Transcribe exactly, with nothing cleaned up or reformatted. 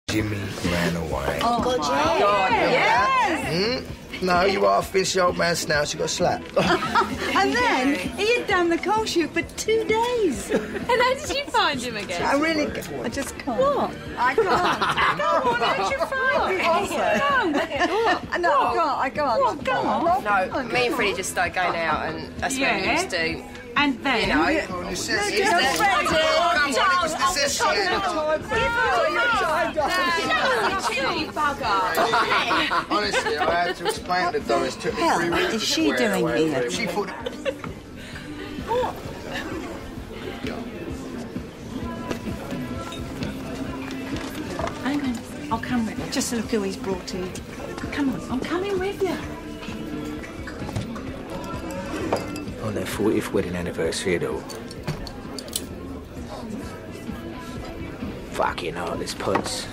Jimmy ran away. Oh, God, yeah. God, yes. Mm? No, you half-finished the old man's snout, you got slapped. And then he had done the coal chute for two days. And how did you find him again? I really, I just can't. What? I can't. Go on, how'd you find him? No, no, I can't, I can't. What? Go on. No, me and Freddie just started going out, and that's Yeah. what we used to. And then... You know, Oh, necessity. No, Come Freddie. on, it was necessity. Honestly, I had to explain to Doris. Took me Hell, three weeks is to she wear it doing away. here? She thought... Hang on, I'll come with you. Just look who he's brought in. Come on, I'm coming with you. On their fortieth wedding anniversary, though. Fucking heartless putts.